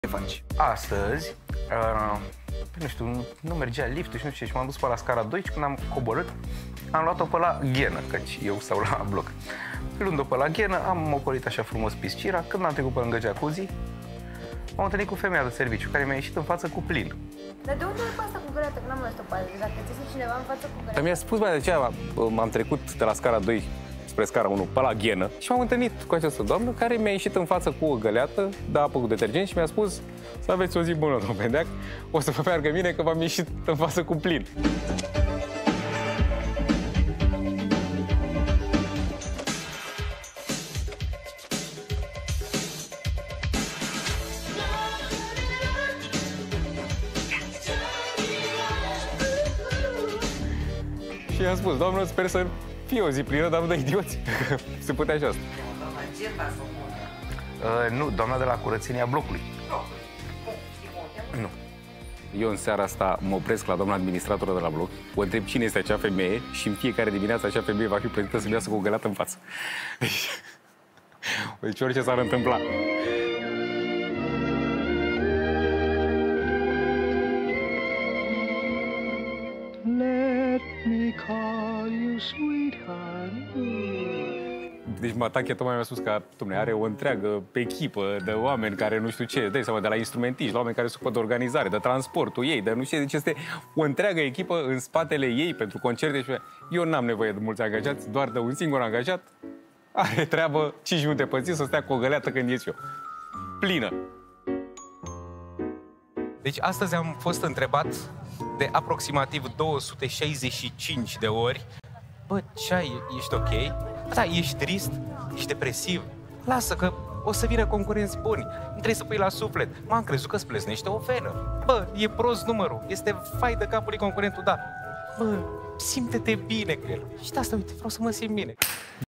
Ce faci? Astăzi, nu știu, nu mergea liftul și nu știu ce, și m-am dus pe la scara 2 și când am coborât, am luat-o pe la ghenă, căci eu stau la bloc. Luând-o pe la ghenă, am ocolit așa frumos piscira. Când am trecut pe lângă jacuzzi, m-am întâlnit cu femeia de serviciu, care mi-a ieșit în față cu plin. Dar de unde e pe asta cu găleată? Că n-am mai asta pe azi. Dacă ți-e cineva în față cu găleată. Mi-a spus mai de aceea, m-am trecut de la scara 2 spre scara 1 pe la ghenă și m-am întâlnit cu această doamnă care mi-a ieșit în față cu o găleată de apă cu detergent și mi-a spus: să aveți o zi bună, domnul Bendeac, o să vă meargă bine că v-am ieșit în față cu plin. Și i-am spus: doamnă, sper să fie o zi plină, dar nu de idioți. Se putea și asta. Nu, doamna de la curățenia blocului. Nu. Eu în seara asta mă opresc la doamna administratoră de la bloc, o întreb cine este acea femeie și în fiecare dimineață acea femeie va fi plătită să-mi iasă cu o găleată în față. Deci orice s-ar întâmpla. Let me call you sweetheart. Deci Matache tocmai mi-a spus că are o întreagă echipă de oameni care nu știu ce, dai seama, de la instrumentiști, la oameni care se ocupă de organizare, de transportul ei, de nu știu ce, deci este o întreagă echipă în spatele ei pentru concerte și eu n-am nevoie de mulți angajați, doar de un singur angajat, are treabă 5 minute pe zi să stea cu o găleată când ies eu. Plină. Deci astăzi am fost întrebat de aproximativ 265 de ori: bă, ce ai, ești ok? Da, ești trist? Ești depresiv? Lasă că o să vină concurenți buni. Nu trebuie să pui la suflet. M-am crezut că îți plesnește o venă. Bă, e prost numărul. Este fai de capului concurentul, da. Bă, simte-te bine cu el. Și de asta, uite, vreau să mă simt bine.